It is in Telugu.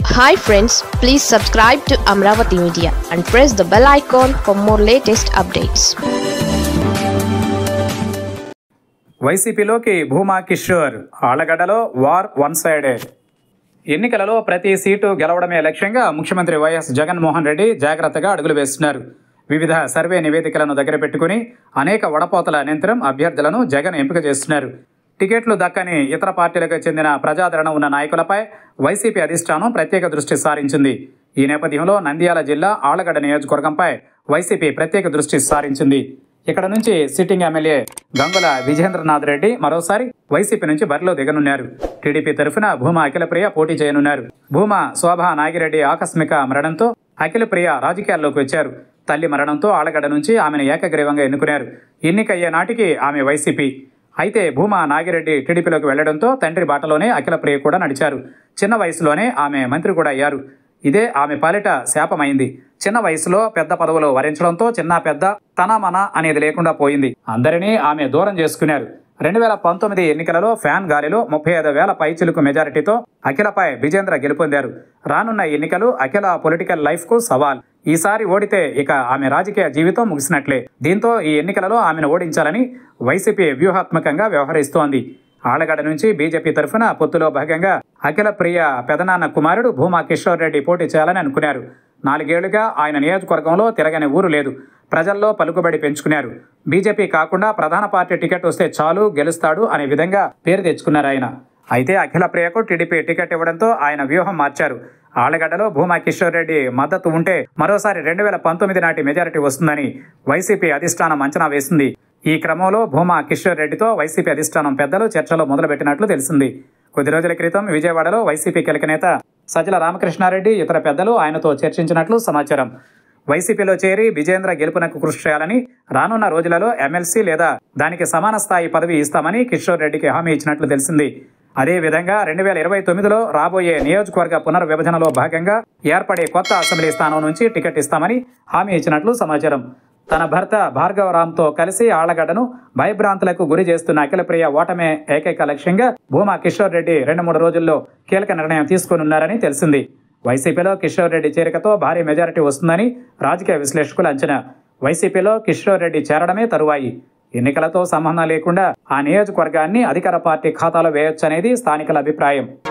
Hi friends, please subscribe to Amravati Media and press the bell icon for more latest updates. వైసీపీలోకి భూమా కిషోర్, ఆళ్లగడ్డలో వార్ వన్ సైడెడ్. ఎన్నికలలో ప్రతి సీటు గెలవడమే లక్ష్యంగా ముఖ్యమంత్రి వైఎస్ జగన్మోహన్ రెడ్డి జాగ్రత్తగా అడుగులు వేస్తున్నారు. వివిధ సర్వే నివేదికలను దగ్గర పెట్టుకుని అనేక వడపోతల అనంతరం అభ్యర్థులను జగన్ ఎంపిక చేస్తున్నారు. టికెట్లు దక్కని ఇతర పార్టీలకు చెందిన ప్రజాదరణ ఉన్న నాయకులపై వైసీపీ అధిష్టానం ప్రత్యేక దృష్టి సారించింది. ఈ నేపథ్యంలో నంద్యాల జిల్లా ఆళ్లగడ్డ నియోజకవర్గంపై వైసీపీ ప్రత్యేక దృష్టి సారించింది. ఇక్కడ నుంచి సిట్టింగ్ ఎమ్మెల్యే గంగుల విజేంద్రనాథ్ రెడ్డి మరోసారి వైసీపీ నుంచి బరిలో దిగనున్నారు. టీడీపీ తరఫున భూమా అఖిలప్రియ పోటీ చేయనున్నారు. భూమా శోభా నాగిరెడ్డి ఆకస్మిక మరణంతో అఖిలప్రియ రాజకీయాల్లోకి వచ్చారు. తల్లి మరణంతో ఆళ్లగడ్డ నుంచి ఆమెను ఏకగ్రీవంగా ఎన్నుకున్నారు. ఎన్నికయ్యే నాటికి ఆమె వైసీపీ. అయితే భూమా నాగిరెడ్డి టీడీపీలోకి వెళ్లడంతో తండ్రి బాటలోనే అఖిలప్రియ కూడా నడిచారు. చిన్న వయసులోనే ఆమె మంత్రి కూడా అయ్యారు. ఇదే ఆమె పాలిట శాపమైంది. చిన్న వయసులో పెద్ద పదవులు వరించడంతో చిన్న పెద్ద తన మన అనేది లేకుండా పోయింది. అందరినీ ఆమె దూరం చేసుకున్నారు. 2019 ఎన్నికలలో ఫ్యాన్ గాలిలో 35,000 పైచిలుకు మెజారిటీతో అఖిలపై విజేంద్ర గెలుపొందారు. రానున్న ఎన్నికలు అఖిల పొలిటికల్ లైఫ్కు సవాల్. ఈసారి ఓడితే ఇక ఆమె రాజకీయ జీవితం ముగిసినట్లే. దీంతో ఈ ఎన్నికలలో ఆమెను ఓడించాలని వైసీపీ వ్యూహాత్మకంగా వ్యవహరిస్తోంది. ఆళ్లగడ్డ నుంచి బీజేపీ తరఫున పొత్తులో భాగంగా అఖిలప్రియ పెదనాన్న కుమారుడు భూమా కిషోర్ రెడ్డి పోటీ చేయాలని అనుకున్నారు. 4 ఏళ్లుగా ఆయన నియోజకవర్గంలో తిరగని ఊరు లేదు. ప్రజల్లో పలుకుబడి పెంచుకున్నారు. బీజేపీ కాకుండా ప్రధాన పార్టీ టికెట్ వస్తే చాలు, గెలుస్తాడు అనే విధంగా పేరు తెచ్చుకున్నారు ఆయన. అయితే అఖిలప్రియకు టీడీపీ టికెట్ ఇవ్వడంతో ఆయన వ్యూహం మార్చారు. ఆళ్లగడ్డలో భూమా కిషోర్ రెడ్డి మద్దతు ఉంటే మరోసారి 2019 నాటి మెజారిటీ వస్తుందని వైసీపీ అధిష్టానం అంచనా వేసింది. ఈ క్రమంలో భూమా కిషోర్ రెడ్డితో వైసీపీ అధిష్టానం పెద్దలు చర్చలు మొదలుపెట్టినట్లు తెలిసింది. కొద్ది రోజుల క్రితం విజయవాడలో వైసీపీ కీలక నేత సజ్జల రామకృష్ణారెడ్డి ఇతర పెద్దలు ఆయనతో చర్చించినట్లు సమాచారం. వైసీపీలో చేరి విజేంద్ర గెలుపునకు కృషి చేయాలని, రానున్న రోజులలో ఎమ్మెల్సీ లేదా దానికి సమాన స్థాయి పదవి ఇస్తామని కిషోర్ రెడ్డికి హామీ ఇచ్చినట్లు తెలిసింది. అదేవిధంగా 2029లో రాబోయే నియోజకవర్గ పునర్విభజనలో భాగంగా ఏర్పడే కొత్త అసెంబ్లీ స్థానం నుంచి టికెట్ ఇస్తామని హామీ ఇచ్చినట్లు సమాచారం. తన భర్త భార్గవరామ్తో కలిసి ఆళ్లగడ్డను భయభ్రాంతులకు గురి చేస్తున్న అఖిలప్రియ ఓటమే ఏకైక లక్ష్యంగా భూమా కిషోర్ రెడ్డి 2-3 రోజుల్లో కీలక నిర్ణయం తీసుకోనున్నారని తెలిసింది. వైసీపీలో కిషోర్ రెడ్డి చేరికతో భారీ మెజారిటీ వస్తుందని రాజకీయ విశ్లేషకులు అంచనా. వైసీపీలో కిషోర్ రెడ్డి చేరడమే తరువాయి. ఎన్నికలతో సంబంధం లేకుండా ఆ నియోజకవర్గాన్ని అధికార పార్టీ ఖాతాలో వేయొచ్చనేది స్థానికుల అభిప్రాయం.